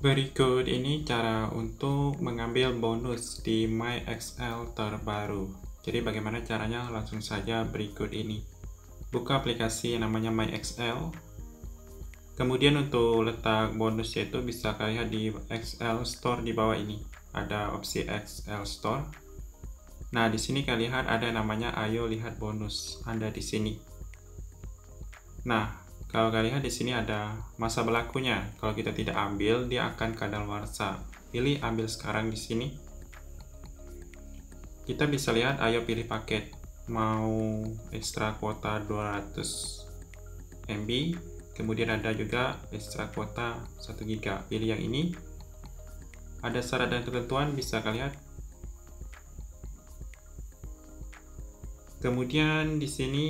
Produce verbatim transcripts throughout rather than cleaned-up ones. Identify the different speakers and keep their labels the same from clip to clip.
Speaker 1: Berikut ini cara untuk mengambil bonus di MyExcel terbaru. Jadi bagaimana caranya? Langsung saja berikut ini. Buka aplikasi yang namanya MyExcel. Kemudian untuk letak bonusnya itu bisa kalian lihat di Excel Store di bawah ini. Ada opsi Excel Store. Nah, di sini kalian lihat ada namanya Ayo Lihat Bonus. Ada di sini. Nah, kalau kalian lihat di sini ada masa berlakunya. Kalau kita tidak ambil, dia akan kadaluarsa. Pilih ambil sekarang di sini. Kita bisa lihat, ayo pilih paket. Mau ekstra kuota dua ratus M B, kemudian ada juga ekstra kuota satu giga. Pilih yang ini. Ada syarat dan ketentuan, bisa kalian lihat. Kemudian di sini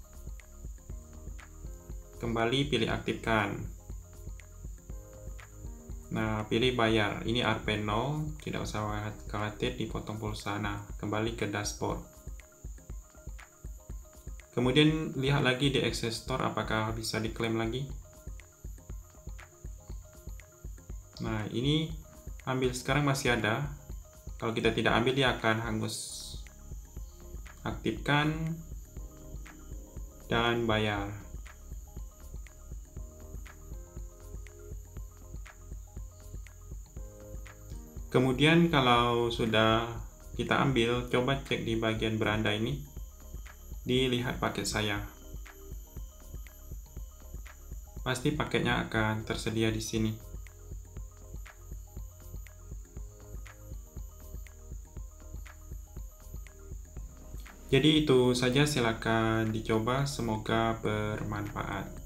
Speaker 1: kembali pilih aktifkan. Nah, pilih bayar. Ini A R P nol, tidak usah khawatir dipotong pulsa. Nah, kembali ke dashboard. Kemudian lihat lagi di Excel Store apakah bisa diklaim lagi. Nah, ini ambil sekarang masih ada. Kalau kita tidak ambil, dia akan hangus. Aktifkan dan bayar. Kemudian kalau sudah kita ambil, coba cek di bagian beranda ini, dilihat paket saya. Pasti paketnya akan tersedia di sini. Jadi itu saja, silakan dicoba, semoga bermanfaat.